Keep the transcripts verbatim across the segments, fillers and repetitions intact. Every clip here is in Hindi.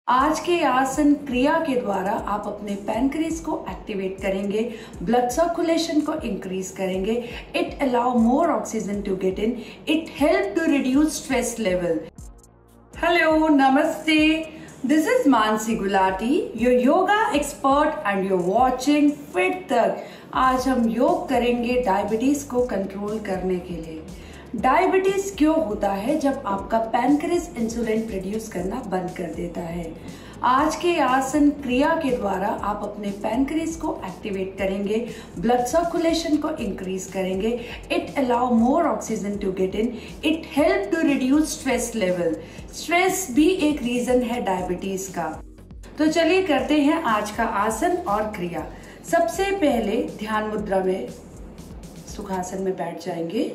आज के आसन क्रिया के द्वारा आप अपने पैनक्रियाज को एक्टिवेट करेंगे, ब्लड सर्कुलेशन को इंक्रीज करेंगे। It allow more oxygen to get in, it help to reduce stress level. Hello, नमस्ते, this is Mansi Gulati, your yoga expert and you're watching Fit Tak. आज हम योग करेंगे डायबिटीज को कंट्रोल करने के लिए। डायबिटीज क्यों होता है? जब आपका पैनक्रियाज इंसुलिन प्रोड्यूस करना बंद कर देता है। आज के आसन क्रिया के द्वारा आप अपने पैनक्रियाज को एक्टिवेट करेंगे, ब्लड सर्कुलेशन को इंक्रीज करेंगे। It allow more oxygen to get in, it help to reduce stress level. Stress भी एक रीजन है डायबिटीज का। तो चलिए करते हैं आज का आसन और क्रिया। सबसे पहले ध्यान मुद्रा में सुखासन में बैठ जाएंगे।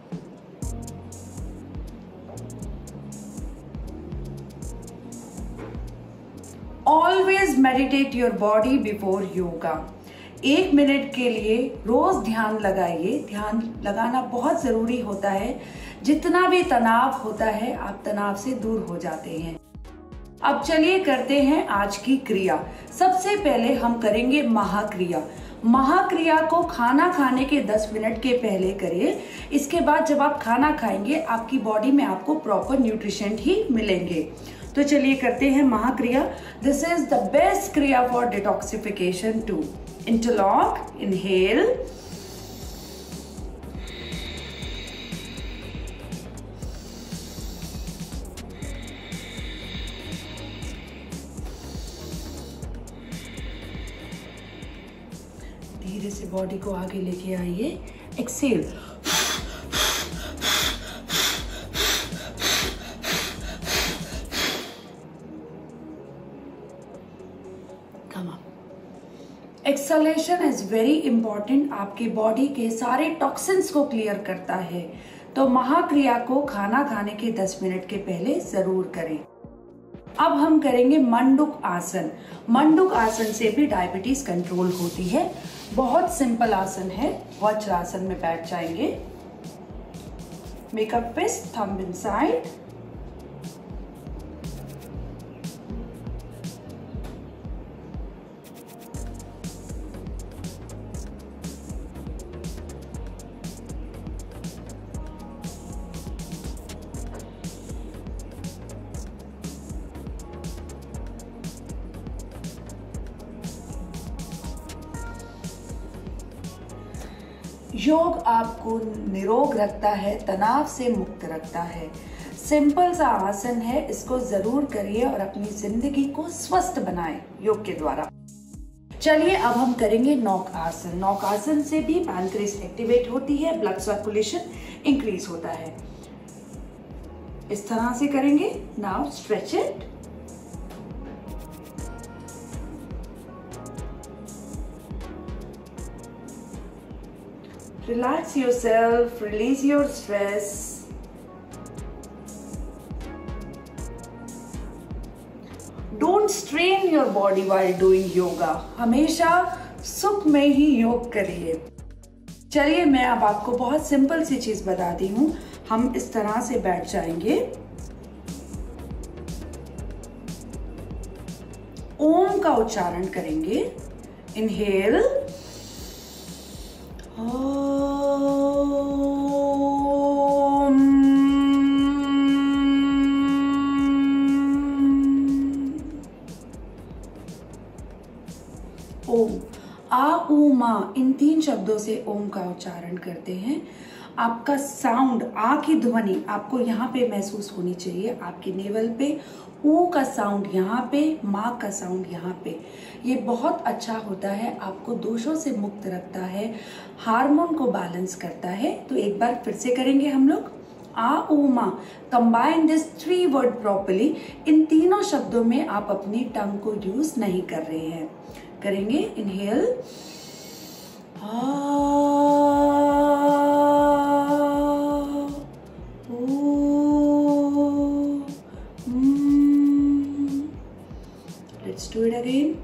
Always meditate your body before yoga. एक मिनट के लिए रोज ध्यान लगाइए। ध्यान लगाना बहुत जरूरी होता है। जितना भी तनाव होता है, आप तनाव से दूर हो जाते हैं। अब चलिए करते हैं आज की क्रिया। सबसे पहले हम करेंगे महाक्रिया। महाक्रिया को खाना खाने के दस मिनट के पहले करिए। इसके बाद जब आप खाना खाएंगे, आपकी बॉडी में आपको प्रॉपर न्यूट्रिशन ही मिलेंगे। तो चलिए करते हैं महाक्रिया। दिस इज द बेस्ट क्रिया for detoxification too. Interlock, inhale, धीरे से बॉडी को आगे लेके आइए। Exhale, exhalation is very important. आपकी बॉडी के सारे टॉक्सिन्स को क्लियर करता है। तो महाक्रिया को खाना खाने के दस मिनट के पहले जरूर करें। अब हम करेंगे मंडूक आसन। मंडूक आसन से भी डायबिटीज कंट्रोल होती है। बहुत सिंपल आसन है। वज्रासन में बैठ जाएंगे। Make a fist, thumb inside. योग आपको निरोग रखता है, तनाव से मुक्त रखता है। सिंपल सा आसन है, इसको जरूर करिए और अपनी जिंदगी को स्वस्थ बनाएं योग के द्वारा। चलिए अब हम करेंगे नौक आसन। नौक आसन से भी पैनक्रियाज एक्टिवेट होती है, ब्लड सर्कुलेशन इंक्रीज होता है। इस तरह से करेंगे। Now stretch it. Relax yourself, release your stress. Don't strain your body while doing yoga. हमेशा सुख में ही योग करिए। चलिए मैं अब आपको बहुत सिंपल सी चीज बताती हूँ। हम इस तरह से बैठ जाएंगे। ओम का उच्चारण करेंगे। इनहेल, ओम। आ, ऊ, मा, इन तीन शब्दों से ओम का उच्चारण करते हैं। आपका साउंड, आ की ध्वनि आपको यहाँ पे महसूस होनी चाहिए, आपके नेवल पे। ऊ का साउंड यहाँ पे, माँ का साउंड यहाँ पे। ये बहुत अच्छा होता है, आपको दोषों से मुक्त रखता है, हार्मोन को बैलेंस करता है। तो एक बार फिर से करेंगे हम लोग। आ, ऊ, मा, combine this three word properly. इन तीनों शब्दों में आप अपनी टंग को यूज नहीं कर रहे हैं। करेंगे। Inhale, Let's do it again.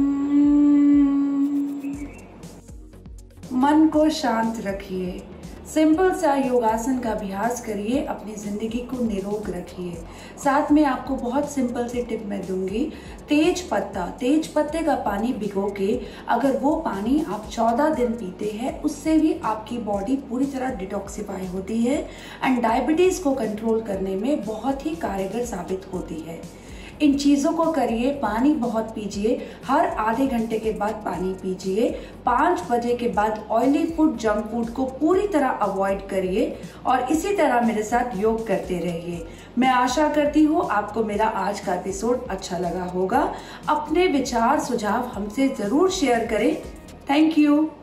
मन को शांत रखिए। सिंपल सा योगासन का अभ्यास करिए, अपनी ज़िंदगी को निरोग रखिए। साथ में आपको बहुत सिंपल सी टिप मैं दूंगी, तेज पत्ता तेज पत्ते का पानी भिगो के अगर वो पानी आप चौदह दिन पीते हैं, उससे भी आपकी बॉडी पूरी तरह डिटॉक्सिफाई होती है एंड डायबिटीज़ को कंट्रोल करने में बहुत ही कारगर साबित होती है। इन चीज़ों को करिए, पानी बहुत पीजिए, हर आधे घंटे के बाद पानी पीजिए। पाँच बजे के बाद ऑयली फूड, जंक फूड को पूरी तरह अवॉइड करिए और इसी तरह मेरे साथ योग करते रहिए। मैं आशा करती हूँ आपको मेरा आज का एपिसोड अच्छा लगा होगा। अपने विचार सुझाव हमसे ज़रूर शेयर करें। Thank you.